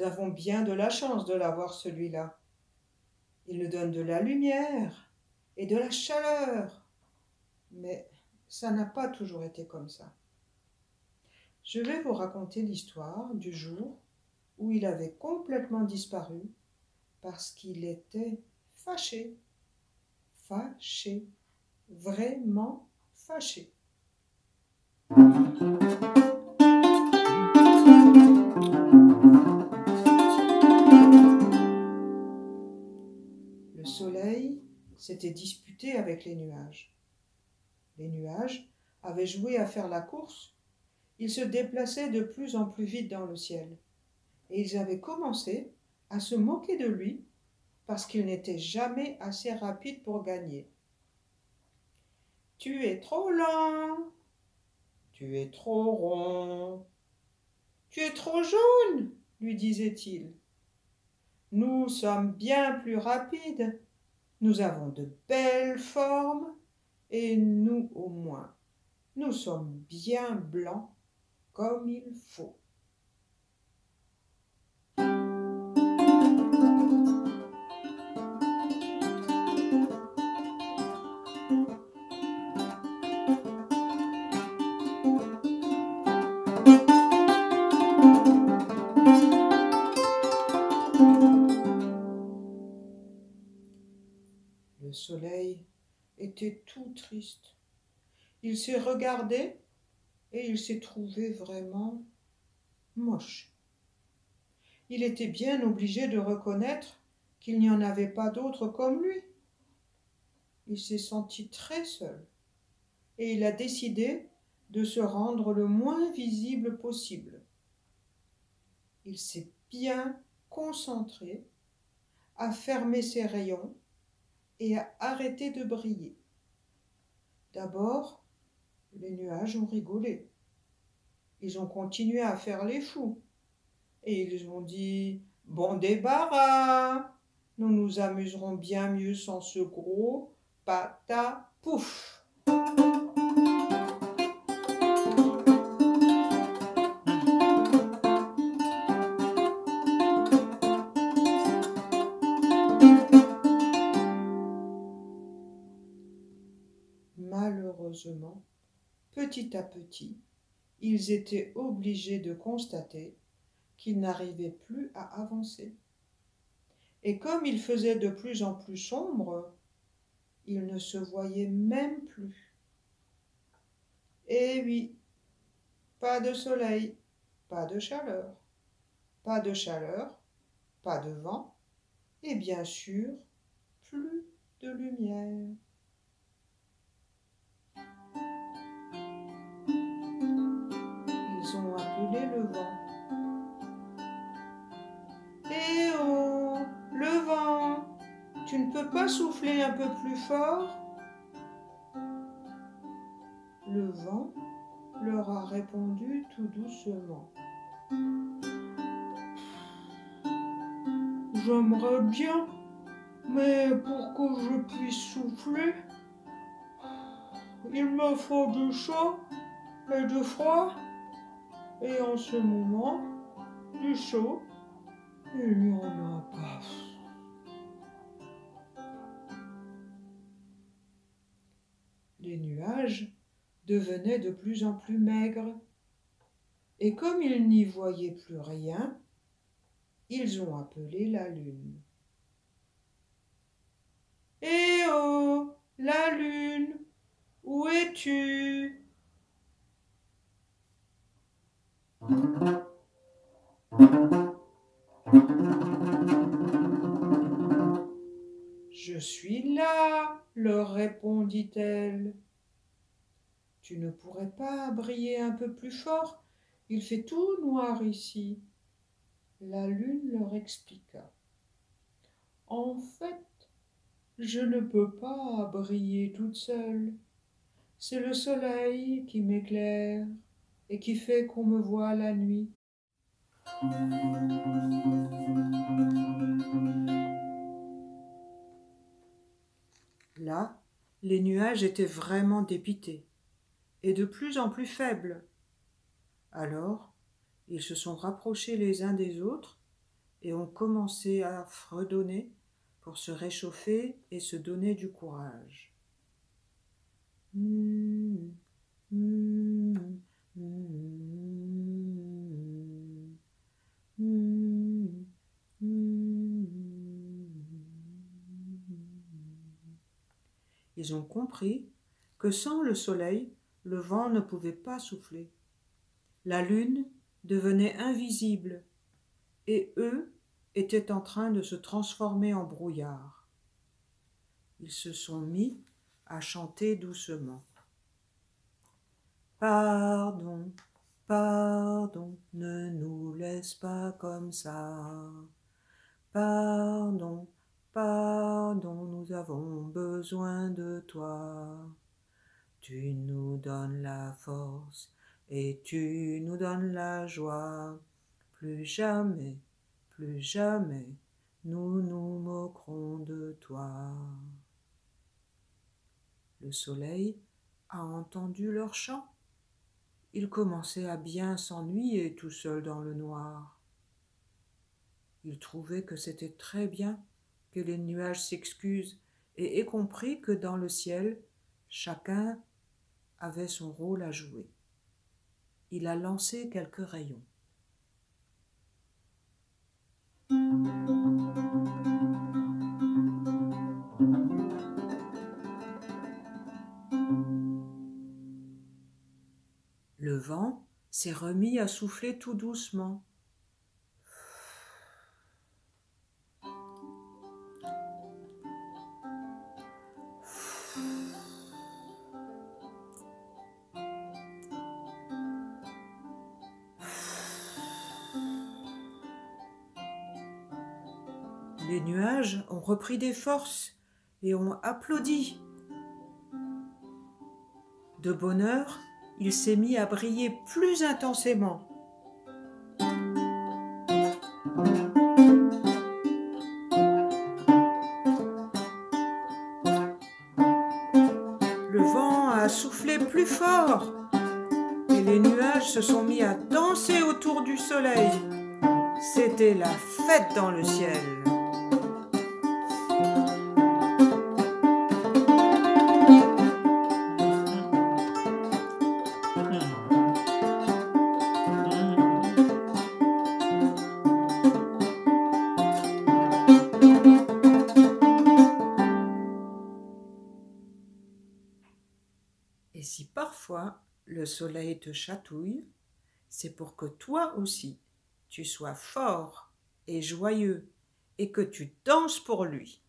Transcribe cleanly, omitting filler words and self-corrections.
avons bien de la chance de l'avoir, celui-là. Il nous donne de la lumière et de la chaleur. Mais ça n'a pas toujours été comme ça. Je vais vous raconter l'histoire du jour où il avait complètement disparu parce qu'il était fâché. Fâché. Vraiment fâché. Le soleil s'était disputé avec les nuages. Les nuages avaient joué à faire la course. Ils se déplaçaient de plus en plus vite dans le ciel. Et ils avaient commencé à se moquer de lui parce qu'il n'était jamais assez rapide pour gagner. « Tu es trop lent, tu es trop rond, tu es trop jaune, lui disait-il. Nous sommes bien plus rapides, nous avons de belles formes, et nous au moins, nous sommes bien blancs comme il faut. » Le soleil était tout triste. Il s'est regardé et il s'est trouvé vraiment moche. Il était bien obligé de reconnaître qu'il n'y en avait pas d'autre comme lui. Il s'est senti très seul et il a décidé de se rendre le moins visible possible. Il s'est bien concentré à fermer ses rayons et à arrêter de briller. D'abord, les nuages ont rigolé. Ils ont continué à faire les fous. Et ils ont dit « Bon débarras, nous nous amuserons bien mieux sans ce gros patapouf !» Malheureusement, petit à petit, ils étaient obligés de constater qu'ils n'arrivaient plus à avancer. Et comme il faisait de plus en plus sombre, ils ne se voyaient même plus. Et oui, pas de soleil, pas de chaleur, pas de chaleur, pas de vent, et bien sûr, plus de lumière. Ils ont appelé le vent. « Eh oh, le vent, tu ne peux pas souffler un peu plus fort ?» Le vent leur a répondu tout doucement. « J'aimerais bien, mais pour que je puisse souffler, il me faut du chaud et du froid, et en ce moment, du chaud, il n'y en a pas. » Les nuages devenaient de plus en plus maigres, et comme ils n'y voyaient plus rien, ils ont appelé la lune. « Eh oh, la lune, où es-tu ? » « Je suis là, leur répondit-elle. »« Tu ne pourrais pas briller un peu plus fort ? Il fait tout noir ici. » La lune leur expliqua. « En fait, je ne peux pas briller toute seule. C'est le soleil qui m'éclaire et qui fait qu'on me voit la nuit. » Là, les nuages étaient vraiment dépités et de plus en plus faibles. Alors, ils se sont rapprochés les uns des autres et ont commencé à fredonner pour se réchauffer et se donner du courage. Ils ont compris que sans le soleil, le vent ne pouvait pas souffler. La lune devenait invisible et eux étaient en train de se transformer en brouillard. Ils se sont mis à chanter doucement. Pardon, pardon, ne nous laisse pas comme ça. Pardon, pardon, nous avons besoin de toi. Tu nous donnes la force et tu nous donnes la joie. Plus jamais, nous nous moquerons de toi. Le soleil a entendu leur chant. Il commençait à bien s'ennuyer tout seul dans le noir. Il trouvait que c'était très bien que les nuages s'excusent et ait compris que dans le ciel, chacun avait son rôle à jouer. Il a lancé quelques rayons. Le vent s'est remis à souffler tout doucement. Les nuages ont repris des forces et ont applaudi. De bonne heure, il s'est mis à briller plus intensément. Le vent a soufflé plus fort et les nuages se sont mis à danser autour du soleil. C'était la fête dans le ciel. Et si parfois le soleil te chatouille, c'est pour que toi aussi tu sois fort et joyeux et que tu danses pour lui.